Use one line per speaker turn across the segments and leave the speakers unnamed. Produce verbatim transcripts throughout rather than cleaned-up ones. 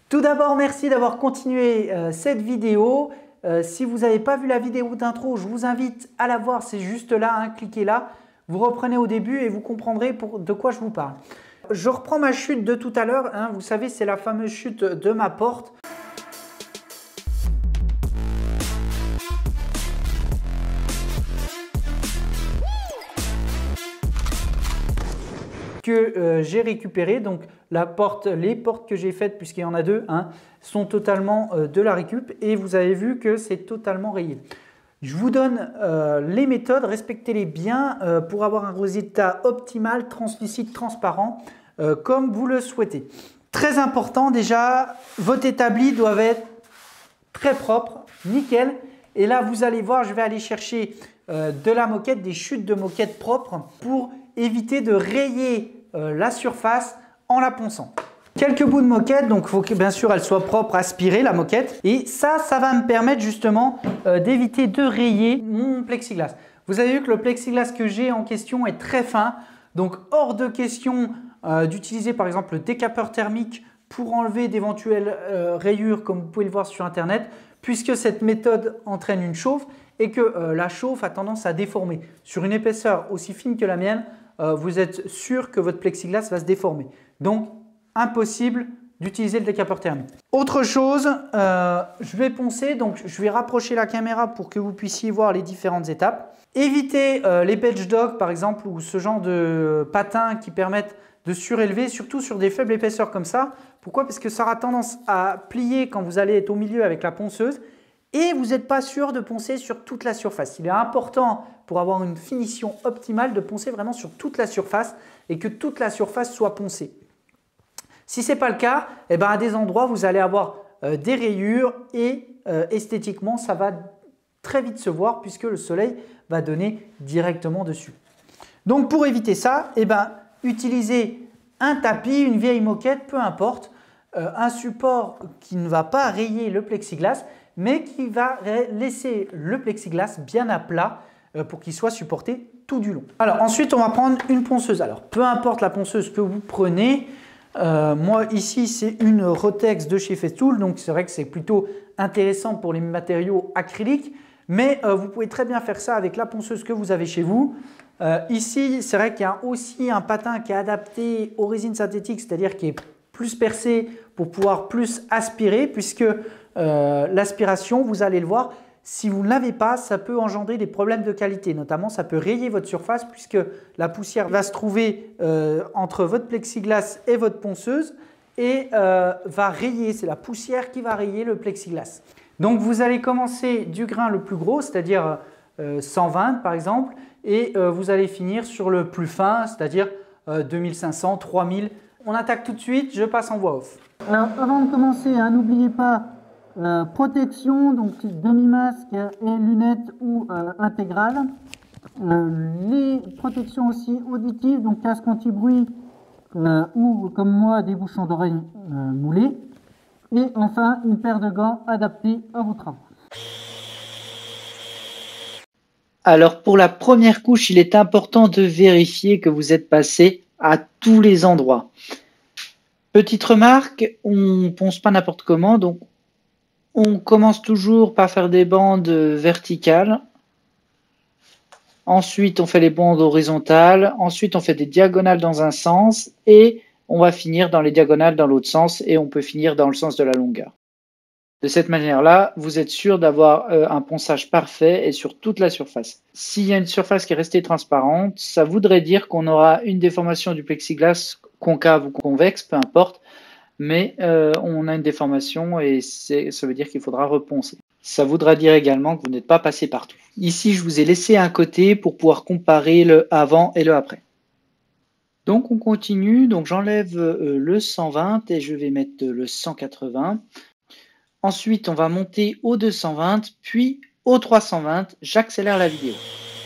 Tout d'abord, merci d'avoir continué euh, cette vidéo. Euh, si vous n'avez pas vu la vidéo d'intro, je vous invite à la voir, c'est juste là, hein, cliquez là. Vous reprenez au début et vous comprendrez pour, de quoi je vous parle. Je reprends ma chute de tout à l'heure, hein, vous savez, c'est la fameuse chute de ma porte. que euh, j'ai récupéré. Donc la porte, les portes que j'ai faites, puisqu'il y en a deux, hein, sont totalement euh, de la récup et vous avez vu que c'est totalement rayé. Je vous donne euh, les méthodes, respectez-les bien euh, pour avoir un résultat optimal, translucide, transparent, euh, comme vous le souhaitez. Très important déjà, votre établi doit être très propre, nickel. Et là, vous allez voir, je vais aller chercher euh, de la moquette, des chutes de moquette propres pour éviter de rayer euh, la surface en la ponçant. Quelques bouts de moquette, donc il faut que bien sûr elle soit propre, aspirée la moquette. Et ça, ça va me permettre justement euh, d'éviter de rayer mon plexiglas. Vous avez vu que le plexiglas que j'ai en question est très fin. Donc hors de question euh, d'utiliser par exemple le décapeur thermique pour enlever d'éventuelles euh, rayures comme vous pouvez le voir sur internet, puisque cette méthode entraîne une chauffe et que euh, la chauffe a tendance à déformer. Sur une épaisseur aussi fine que la mienne, euh, vous êtes sûr que votre plexiglas va se déformer. Donc, impossible d'utiliser le décapeur thermique. Autre chose, euh, je vais poncer, donc je vais rapprocher la caméra pour que vous puissiez voir les différentes étapes. Évitez euh, les bench dogs par exemple ou ce genre de patins qui permettent de surélever, surtout sur des faibles épaisseurs comme ça. Pourquoi? Parce que ça aura tendance à plier quand vous allez être au milieu avec la ponceuse et vous n'êtes pas sûr de poncer sur toute la surface. Il est important pour avoir une finition optimale de poncer vraiment sur toute la surface et que toute la surface soit poncée. Si ce n'est pas le cas, eh ben à des endroits, vous allez avoir euh, des rayures et euh, esthétiquement, ça va très vite se voir puisque le soleil va donner directement dessus. Donc pour éviter ça, eh ben, utilisez un tapis, une vieille moquette, peu importe, euh, un support qui ne va pas rayer le plexiglas, mais qui va laisser le plexiglas bien à plat euh, pour qu'il soit supporté tout du long. Alors ensuite, on va prendre une ponceuse. Alors peu importe la ponceuse que vous prenez, euh, moi ici c'est une Rotex de chez Festool, donc c'est vrai que c'est plutôt intéressant pour les matériaux acryliques, mais euh, vous pouvez très bien faire ça avec la ponceuse que vous avez chez vous. Euh, ici, c'est vrai qu'il y a aussi un patin qui est adapté aux résines synthétiques, c'est-à-dire qui est plus percé pour pouvoir plus aspirer, puisque euh, l'aspiration, vous allez le voir, si vous ne l'avez pas, ça peut engendrer des problèmes de qualité. Notamment, ça peut rayer votre surface puisque la poussière va se trouver euh, entre votre plexiglas et votre ponceuse et euh, va rayer. C'est la poussière qui va rayer le plexiglas. Donc, vous allez commencer du grain le plus gros, c'est-à-dire euh, cent vingt par exemple, et euh, vous allez finir sur le plus fin, c'est-à-dire euh, deux mille cinq cents, trois mille. On attaque tout de suite, je passe en voix off.
Alors, avant de commencer, hein, n'oubliez pas euh, protection, donc demi-masque et lunettes ou euh, intégrales. Euh, les protections aussi auditives, donc casque anti-bruit euh, ou comme moi des bouchons d'oreilles euh, moulés. Et enfin, une paire de gants adaptés à vos travaux.
Alors pour la première couche, il est important de vérifier que vous êtes passé à tous les endroits. Petite remarque, on ne ponce pas n'importe comment, donc on commence toujours par faire des bandes verticales. Ensuite, on fait les bandes horizontales. Ensuite, on fait des diagonales dans un sens et on va finir dans les diagonales dans l'autre sens et on peut finir dans le sens de la longueur. De cette manière-là, vous êtes sûr d'avoir euh, un ponçage parfait et sur toute la surface. S'il y a une surface qui est restée transparente, ça voudrait dire qu'on aura une déformation du plexiglas concave ou convexe, peu importe, mais euh, on a une déformation et ça veut dire qu'il faudra reponcer. Ça voudra dire également que vous n'êtes pas passé partout. Ici, je vous ai laissé un côté pour pouvoir comparer le avant et le après. Donc on continue, donc j'enlève euh, le cent vingt et je vais mettre le cent quatre-vingts. Ensuite, on va monter au deux cent vingt, puis au trois cent vingt. J'accélère la vidéo.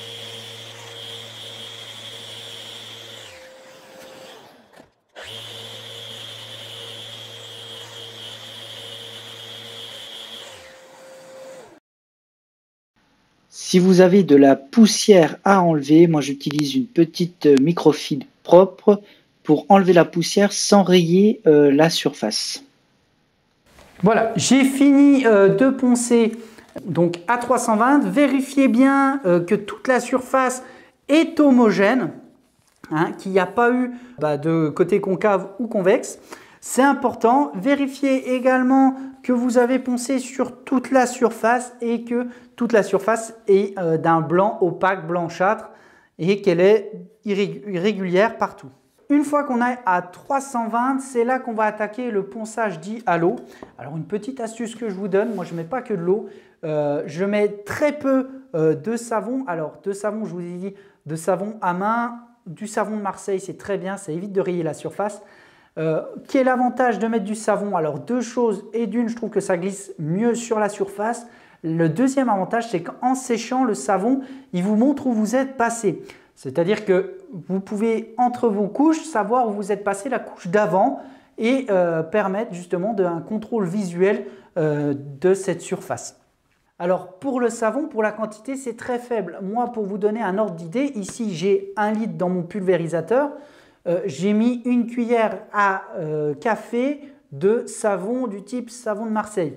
Si vous avez de la poussière à enlever, moi j'utilise une petite microfibre propre pour enlever la poussière sans rayer euh, la surface.
Voilà, j'ai fini euh, de poncer donc à trois cent vingt. Vérifiez bien euh, que toute la surface est homogène, hein, qu'il n'y a pas eu bah, de côté concave ou convexe. C'est important. Vérifiez également que vous avez poncé sur toute la surface et que toute la surface est euh, d'un blanc opaque, blanchâtre et qu'elle est irrégulière partout. Une fois qu'on est à trois cent vingt, c'est là qu'on va attaquer le ponçage dit à l'eau. Alors une petite astuce que je vous donne, moi je ne mets pas que de l'eau, euh, je mets très peu euh, de savon. Alors de savon, je vous ai dit, de savon à main, du savon de Marseille, c'est très bien, ça évite de rayer la surface. Euh, quel est l'avantage de mettre du savon? Alors deux choses, et d'une, je trouve que ça glisse mieux sur la surface. Le deuxième avantage, c'est qu'en séchant, le savon, il vous montre où vous êtes passé. C'est-à-dire que vous pouvez, entre vos couches, savoir où vous êtes passé la couche d'avant et euh, permettre justement de, un contrôle visuel euh, de cette surface. Alors pour le savon, pour la quantité, c'est très faible. Moi, pour vous donner un ordre d'idée, ici j'ai un litre dans mon pulvérisateur. Euh, j'ai mis une cuillère à euh, café de savon du type savon de Marseille.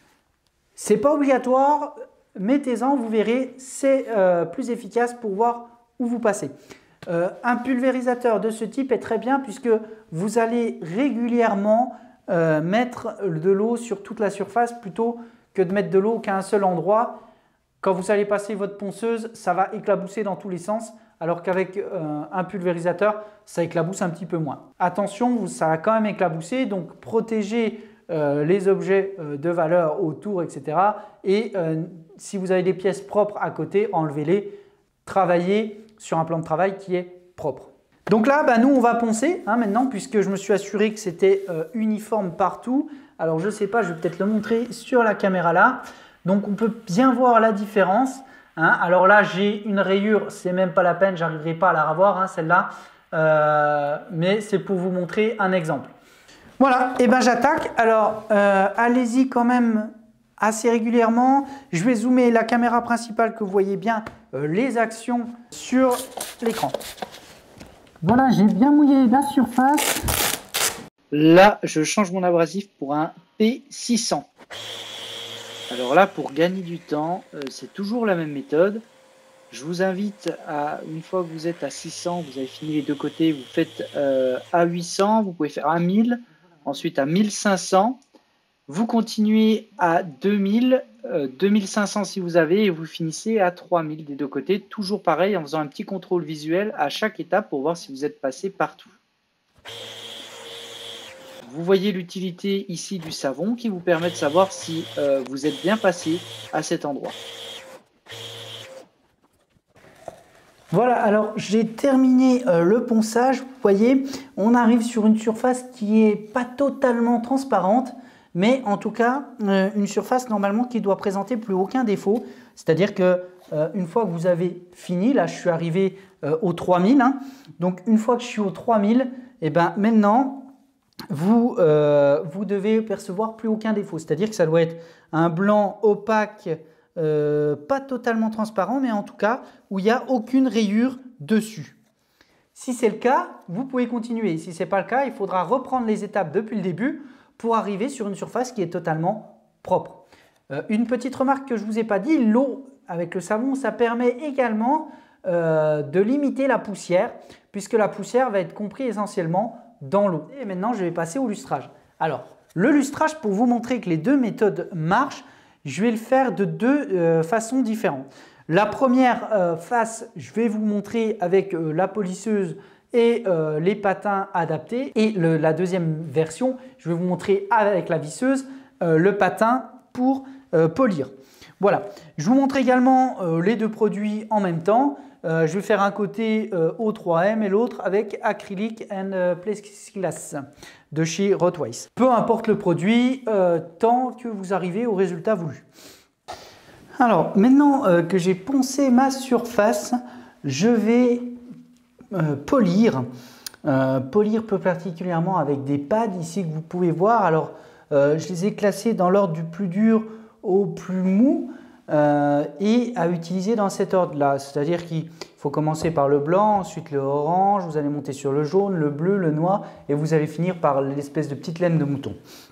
Ce n'est pas obligatoire, mettez-en, vous verrez, c'est euh, plus efficace pour voir où vous passez. Euh, un pulvérisateur de ce type est très bien puisque vous allez régulièrement euh, mettre de l'eau sur toute la surface plutôt que de mettre de l'eau qu'à un seul endroit. Quand vous allez passer votre ponceuse, ça va éclabousser dans tous les sens, alors qu'avec euh, un pulvérisateur, ça éclabousse un petit peu moins. Attention, ça va quand même éclabousser, donc protégez euh, les objets euh, de valeur autour, et cetera. Et euh, si vous avez des pièces propres à côté, enlevez-les. Travaillez sur un plan de travail qui est propre. Donc là, bah, nous, on va poncer hein, maintenant, puisque je me suis assuré que c'était euh, uniforme partout. Alors, je ne sais pas, je vais peut-être le montrer sur la caméra là. Donc, on peut bien voir la différence. Hein. Alors là, j'ai une rayure, c'est même pas la peine, j'arriverai pas à la revoir, hein, celle-là. Euh, mais c'est pour vous montrer un exemple. Voilà, et ben j'attaque. Alors, euh, allez-y quand même assez régulièrement. Je vais zoomer la caméra principale que vous voyez bien euh, les actions sur l'écran.
Voilà, j'ai bien mouillé la surface.
Là, je change mon abrasif pour un P six cents. Alors là, pour gagner du temps, euh, c'est toujours la même méthode. Je vous invite à, une fois que vous êtes à six cents, vous avez fini les deux côtés, vous faites euh, à huit cents, vous pouvez faire à mille, ensuite à mille cinq cents. Vous continuez à deux mille, euh, deux mille cinq cents si vous avez, et vous finissez à trois mille des deux côtés. Toujours pareil, en faisant un petit contrôle visuel à chaque étape pour voir si vous êtes passé partout. Vous voyez l'utilité ici du savon qui vous permet de savoir si euh, vous êtes bien passé à cet endroit.
Voilà, alors j'ai terminé euh, le ponçage. Vous voyez, on arrive sur une surface qui n'est pas totalement transparente, mais en tout cas, euh, une surface normalement qui doit présenter plus aucun défaut. C'est-à-dire que euh, une fois que vous avez fini, là je suis arrivé euh, aux trois mille, hein, donc une fois que je suis aux trois mille, et ben maintenant, vous, euh, vous devez percevoir plus aucun défaut. C'est-à-dire que ça doit être un blanc opaque, euh, pas totalement transparent, mais en tout cas où il n'y a aucune rayure dessus. Si c'est le cas, vous pouvez continuer. Si ce n'est pas le cas, il faudra reprendre les étapes depuis le début pour arriver sur une surface qui est totalement propre. Euh, une petite remarque que je ne vous ai pas dit, l'eau avec le savon, ça permet également euh, de limiter la poussière, puisque la poussière va être comprise essentiellement dans l'eau. Et maintenant, je vais passer au lustrage. Alors, le lustrage, pour vous montrer que les deux méthodes marchent, je vais le faire de deux euh, façons différentes. La première euh, face, je vais vous montrer avec euh, la polisseuse et euh, les patins adaptés. Et le, la deuxième version, je vais vous montrer avec la visseuse euh, le patin pour euh, polir. Voilà, je vous montre également euh, les deux produits en même temps. Euh, je vais faire un côté euh, O trois M et l'autre avec Acrylic and euh, Plexiglas de chez Rotwise. Peu importe le produit, euh, tant que vous arrivez au résultat voulu. Alors, maintenant euh, que j'ai poncé ma surface, je vais euh, polir. Euh, polir plus particulièrement avec des pads ici que vous pouvez voir. Alors, euh, je les ai classés dans l'ordre du plus dur au plus mou. Euh, et à utiliser dans cet ordre-là. C'est-à-dire qu'il faut commencer par le blanc, ensuite le orange, vous allez monter sur le jaune, le bleu, le noir et vous allez finir par l'espèce de petite laine de mouton.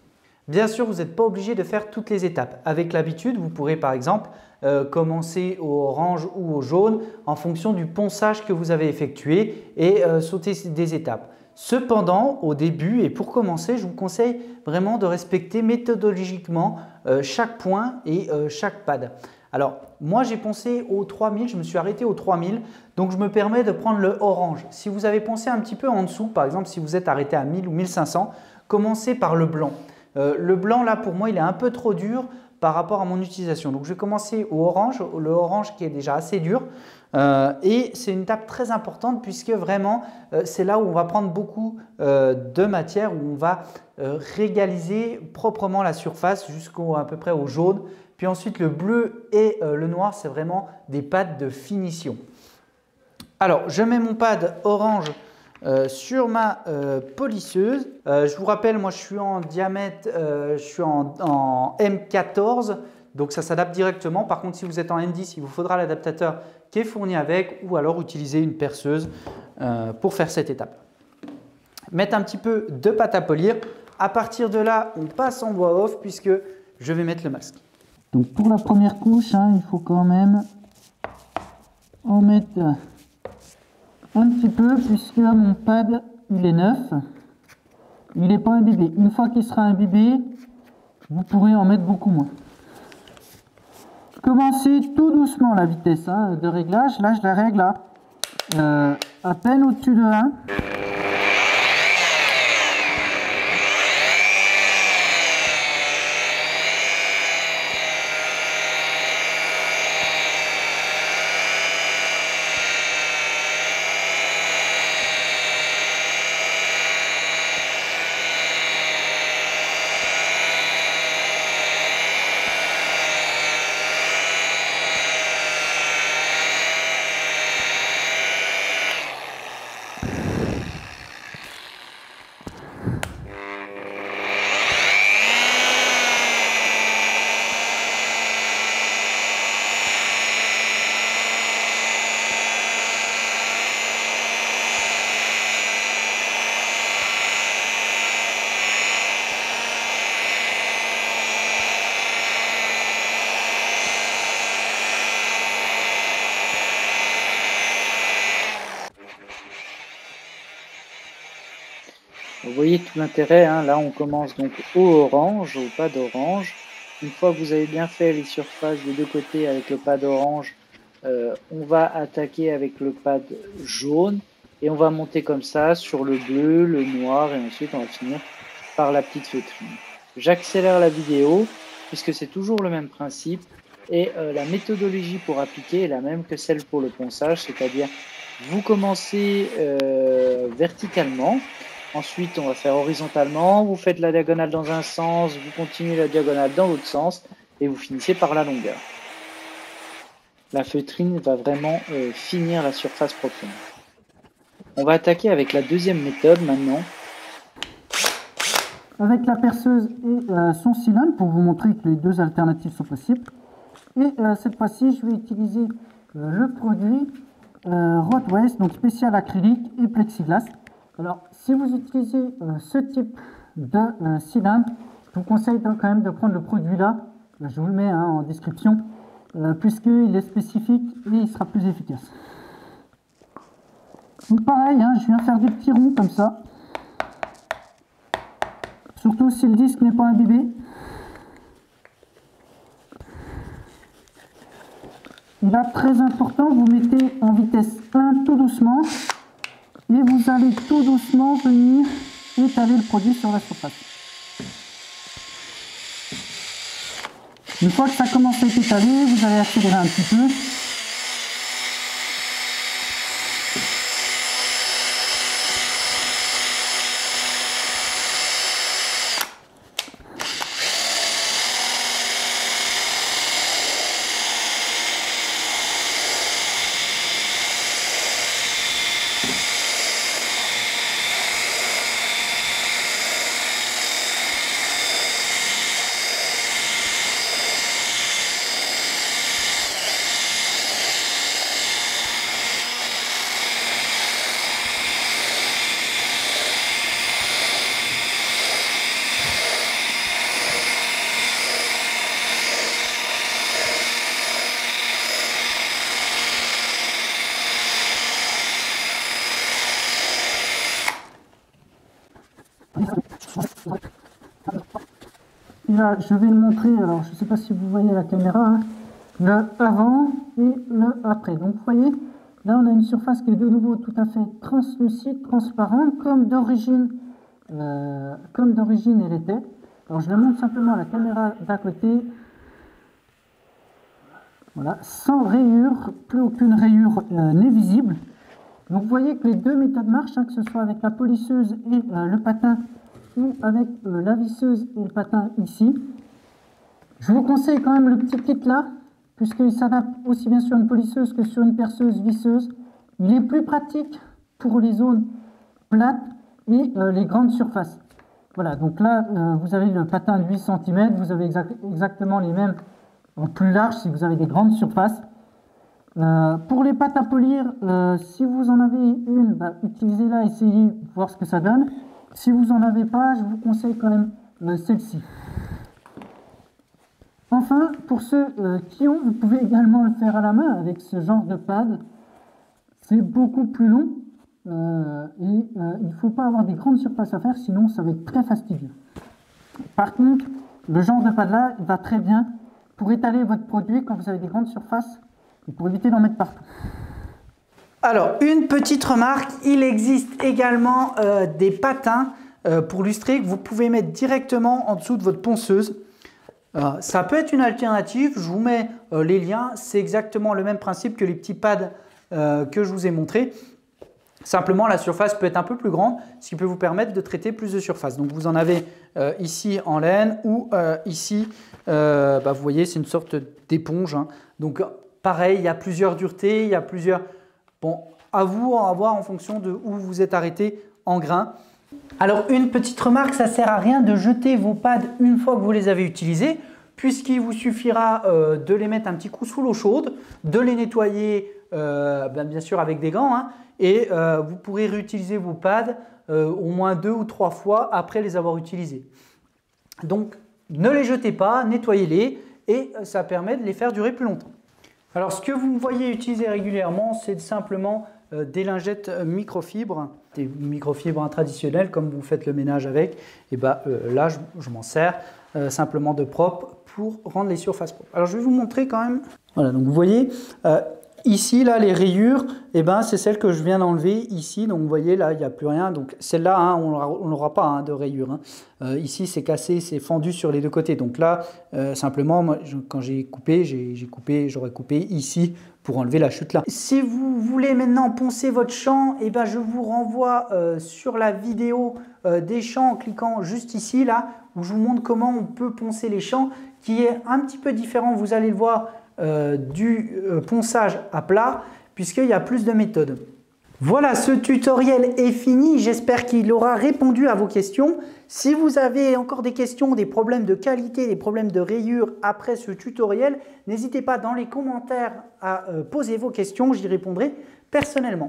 Bien sûr, vous n'êtes pas obligé de faire toutes les étapes. Avec l'habitude, vous pourrez par exemple euh, commencer au orange ou au jaune en fonction du ponçage que vous avez effectué et euh, sauter des étapes. Cependant, au début et pour commencer, je vous conseille vraiment de respecter méthodologiquement euh, chaque point et euh, chaque pad. Alors, moi j'ai poncé au trois mille, je me suis arrêté au trois mille, donc je me permets de prendre le orange. Si vous avez poncé un petit peu en dessous, par exemple si vous êtes arrêté à mille ou mille cinq cents, commencez par le blanc. Euh, le blanc là pour moi il est un peu trop dur par rapport à mon utilisation. Donc je vais commencer au orange, le orange qui est déjà assez dur. Euh, et c'est une étape très importante puisque vraiment euh, c'est là où on va prendre beaucoup euh, de matière, où on va euh, régaliser proprement la surface jusqu'à à peu près au jaune. Puis ensuite le bleu et euh, le noir, c'est vraiment des pads de finition. Alors je mets mon pad orange euh, sur ma euh, polisseuse. Euh, je vous rappelle, moi je suis en diamètre, euh, je suis en, en M quatorze. Donc ça s'adapte directement. Par contre, si vous êtes en M dix, il vous faudra l'adaptateur qui est fourni avec ou alors utiliser une perceuse euh, pour faire cette étape. Mettre un petit peu de pâte à polir. À partir de là, on passe en voix off puisque je vais mettre le masque.
Donc pour la première couche, hein, il faut quand même en mettre un petit peu puisque mon pad il est neuf. Il n'est pas imbibé. Une fois qu'il sera imbibé, vous pourrez en mettre beaucoup moins. Commencez tout doucement la vitesse hein, de réglage. Là, je la règle à euh, à peine au-dessus de un.
Vous voyez tout l'intérêt, hein. Là on commence donc au orange, au pad orange. Une fois que vous avez bien fait les surfaces des deux côtés avec le pad orange, euh, on va attaquer avec le pad jaune et on va monter comme ça sur le bleu, le noir et ensuite on va finir par la petite feutrine. J'accélère la vidéo puisque c'est toujours le même principe et euh, la méthodologie pour appliquer est la même que celle pour le ponçage, c'est-à-dire vous commencez euh, verticalement. Ensuite, on va faire horizontalement, vous faites la diagonale dans un sens, vous continuez la diagonale dans l'autre sens et vous finissez par la longueur. La feutrine va vraiment euh, finir la surface proprement. On va attaquer avec la deuxième méthode maintenant.
Avec la perceuse et euh, son cylindre pour vous montrer que les deux alternatives sont possibles. Et euh, cette fois-ci, je vais utiliser euh, le produit euh, Road Waste, donc spécial acrylique et plexiglas. Alors, si vous utilisez euh, ce type de euh, cylindre, je vous conseille donc quand même de prendre le produit là. Je vous le mets hein, en description, euh, puisqu'il est spécifique et il sera plus efficace. Donc pareil, hein, je viens faire des petits ronds comme ça. Surtout si le disque n'est pas imbibé. Et là, très important, vous mettez en vitesse un tout doucement. Et vous allez tout doucement venir étaler le produit sur la surface. Une fois que ça commence à être étalé, vous allez accélérer un petit peu. là, je vais le montrer. Alors, je ne sais pas si vous voyez la caméra, hein, le avant et le après. Donc, vous voyez, là, on a une surface qui est de nouveau tout à fait translucide, transparente, comme d'origine, euh, comme d'origine elle était. Alors, je le montre simplement à la caméra d'à côté. Voilà, sans rayure, plus aucune rayure euh, n'est visible. Donc, vous voyez que les deux méthodes marchent, hein, que ce soit avec la polisseuse et euh, le patin, ou avec euh, la visseuse et le patin ici. Je vous conseille quand même le petit kit là, puisqu'il s'adapte aussi bien sur une polisseuse que sur une perceuse visseuse. Il est plus pratique pour les zones plates et euh, les grandes surfaces. Voilà, donc là, euh, vous avez le patin de huit centimètres, vous avez exact, exactement les mêmes en plus large si vous avez des grandes surfaces. Euh, pour les pâtes à polir, euh, si vous en avez une, bah, utilisez-la, essayez, voir ce que ça donne. Si vous n'en avez pas, je vous conseille quand même euh, celle-ci. Enfin, pour ceux euh, qui ont, vous pouvez également le faire à la main avec ce genre de pad. C'est beaucoup plus long euh, et euh, il ne faut pas avoir des grandes surfaces à faire, sinon ça va être très fastidieux. Par contre, le genre de pad là, il va très bien pour étaler votre produit quand vous avez des grandes surfaces et pour éviter d'en mettre partout.
Alors, une petite remarque, il existe également euh, des patins euh, pour lustrer que vous pouvez mettre directement en dessous de votre ponceuse. Euh, ça peut être une alternative, je vous mets euh, les liens, c'est exactement le même principe que les petits pads euh, que je vous ai montrés. Simplement, la surface peut être un peu plus grande, ce qui peut vous permettre de traiter plus de surface. Donc, vous en avez euh, ici en laine ou euh, ici, euh, bah, vous voyez, c'est une sorte d'éponge. Hein. Donc, pareil, il y a plusieurs duretés, il y a plusieurs... Bon, à vous à voir en fonction de où vous êtes arrêté en grain. Alors, une petite remarque, ça ne sert à rien de jeter vos pads une fois que vous les avez utilisés, puisqu'il vous suffira euh, de les mettre un petit coup sous l'eau chaude, de les nettoyer euh, ben, bien sûr avec des gants, hein, et euh, vous pourrez réutiliser vos pads euh, au moins deux ou trois fois après les avoir utilisés. Donc, ne les jetez pas, nettoyez-les et ça permet de les faire durer plus longtemps. Alors, ce que vous me voyez utiliser régulièrement, c'est simplement euh, des lingettes microfibres, des microfibres traditionnelles, comme vous faites le ménage avec. Et ben, euh, là, je, je m'en sers euh, simplement de propre pour rendre les surfaces propres. Alors, je vais vous montrer quand même. Voilà, donc vous voyez, euh, ici, là, les rayures, eh ben, c'est celle que je viens d'enlever ici. Donc, vous voyez, là, il n'y a plus rien. Donc, celle-là, hein, on n'aura pas hein, de rayures. Hein. Euh, ici, c'est cassé, c'est fendu sur les deux côtés. Donc là, euh, simplement, moi, je, quand j'ai coupé, j'ai coupé, j'aurais coupé ici pour enlever la chute là. Si vous voulez maintenant poncer votre champ, eh ben, je vous renvoie euh, sur la vidéo euh, des champs en cliquant juste ici, là, où je vous montre comment on peut poncer les champs, qui est un petit peu différent, vous allez le voir, Euh, du euh, ponçage à plat, puisqu'il y a plus de méthodes. Voilà, ce tutoriel est fini. J'espère qu'il aura répondu à vos questions. Si vous avez encore des questions, des problèmes de qualité, des problèmes de rayures après ce tutoriel, n'hésitez pas dans les commentaires à euh, poser vos questions, j'y répondrai personnellement.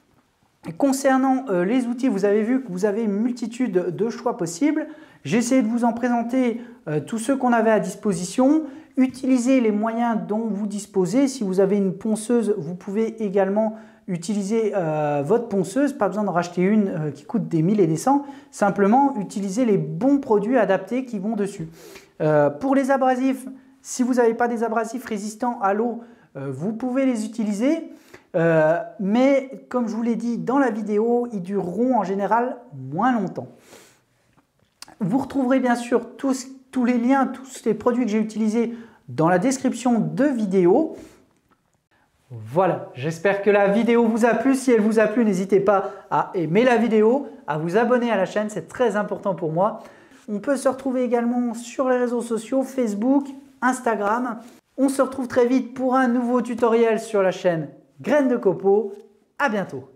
Concernant euh, les outils, vous avez vu que vous avez une multitude de choix possibles. J'ai essayé de vous en présenter euh, tous ceux qu'on avait à disposition. Utilisez les moyens dont vous disposez. Si vous avez une ponceuse, vous pouvez également utiliser euh, votre ponceuse. Pas besoin de racheter une euh, qui coûte des mille et des cents. Simplement, utilisez les bons produits adaptés qui vont dessus. Euh, pour les abrasifs, si vous n'avez pas des abrasifs résistants à l'eau, euh, vous pouvez les utiliser. Euh, mais comme je vous l'ai dit dans la vidéo, ils dureront en général moins longtemps. Vous retrouverez bien sûr tous, tous les liens, tous les produits que j'ai utilisés dans la description de vidéo. Voilà, j'espère que la vidéo vous a plu. Si elle vous a plu, n'hésitez pas à aimer la vidéo, à vous abonner à la chaîne, c'est très important pour moi. On peut se retrouver également sur les réseaux sociaux, Facebook, Instagram. On se retrouve très vite pour un nouveau tutoriel sur la chaîne Graines de Copeaux. À bientôt.